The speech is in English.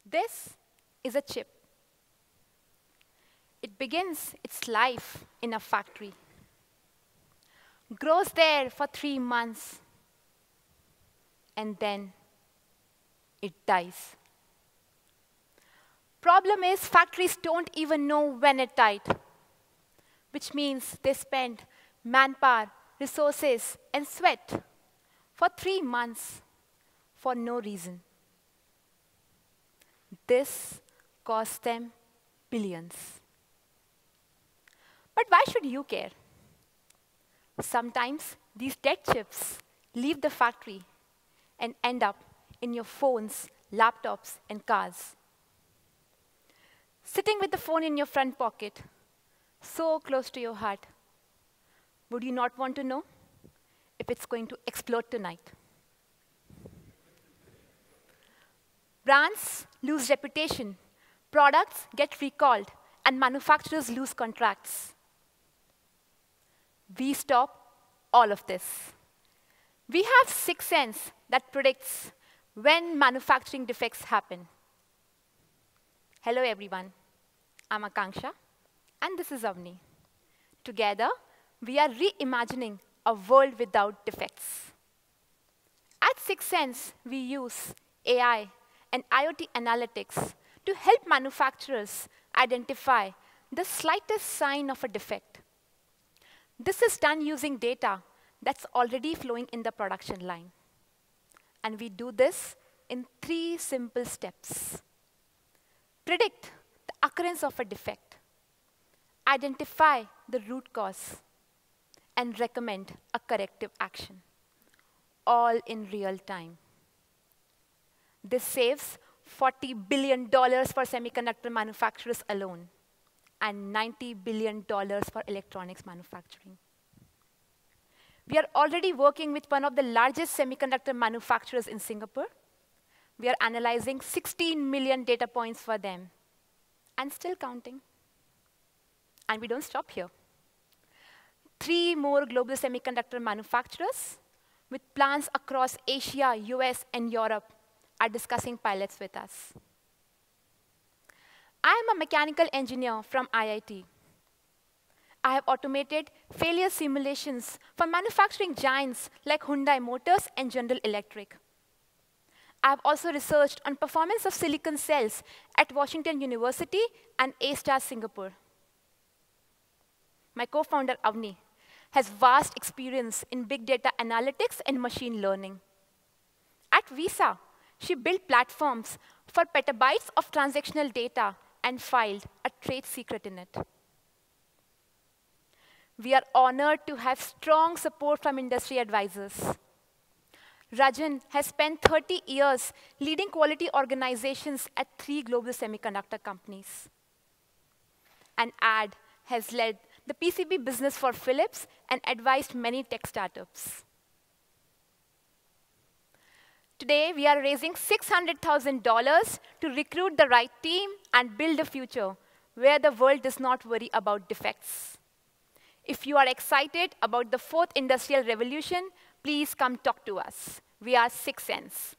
This is a chip. It begins its life in a factory, grows there for 3 months, and then it dies. Problem is, factories don't even know when it died, which means they spend manpower, resources, and sweat for 3 months for no reason. This cost them billions. But why should you care? Sometimes these dead chips leave the factory and end up in your phones, laptops, and cars. Sitting with the phone in your front pocket, so close to your heart, would you not want to know if it's going to explode tonight? Brands lose reputation, products get recalled, and manufacturers lose contracts. We stop all of this. We have SixSense that predicts when manufacturing defects happen. Hello, everyone. I'm Akanksha, and this is Avni. Together, we are reimagining a world without defects. At SixSense, we use AI and IoT analytics to help manufacturers identify the slightest sign of a defect. This is done using data that's already flowing in the production line. And we do this in 3 simple steps. Predict the occurrence of a defect, identify the root cause, and recommend a corrective action, all in real time. This saves $40 billion for semiconductor manufacturers alone, and $90 billion for electronics manufacturing. We are already working with one of the largest semiconductor manufacturers in Singapore. We are analyzing 16 million data points for them, and still counting. And we don't stop here. 3 more global semiconductor manufacturers with plants across Asia, US, and Europe are discussing pilots with us. I am a mechanical engineer from IIT. I have automated failure simulations for manufacturing giants like Hyundai Motors and General Electric. I have also researched on performance of silicon cells at Washington University and A-Star Singapore. My co-founder, Avni, has vast experience in big data analytics and machine learning. At Visa, she built platforms for petabytes of transactional data and filed a trade secret in it. We are honored to have strong support from industry advisors. Rajan has spent 30 years leading quality organizations at 3 global semiconductor companies. And Ad has led the PCB business for Philips and advised many tech startups. Today, we are raising $600,000 to recruit the right team and build a future where the world does not worry about defects. If you are excited about the 4th industrial revolution, please come talk to us. We are SixSense.